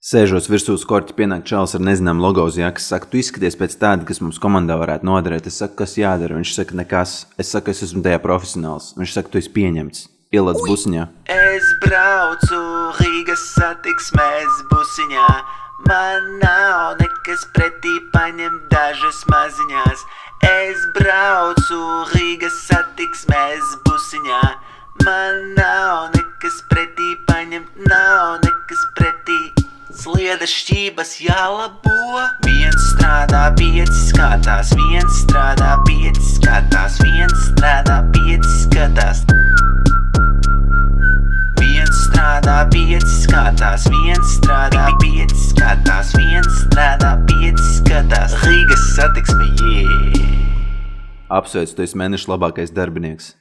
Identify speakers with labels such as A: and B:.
A: Sēžos virsū uz korķa, pienāk čalis ar nezinām logo uz jakas. Saka, tu izskaties pēc tāda, kas mums komandā varētu noderēt. Es saku, kas jādara? Viņš saka, nekas. Es saku, es esmu tajā profesionāls. Viņš saka, tu esi pieņemts. Ielāc busiņā.
B: Es braucu Rīgas satiksmes busiņā. Man nav nekas pretī, paņem dažas maziņās. Es braucu Rīgas satiksmes busiņā. Man nav nekas pretī, paņemt nav nekas pretī. Sliedas šķības jālabo. Viens strādā, pieci skatās. Viens strādā, pieci skatās. Viens strādā, pieci skatās. Viens strādā, pieci skatās. Viens strādā, pieci skatās. Viens strādā, pieci skatās. Rīgas satiksme,
A: Apsveicu, tu esi mēneša labākais darbinieks.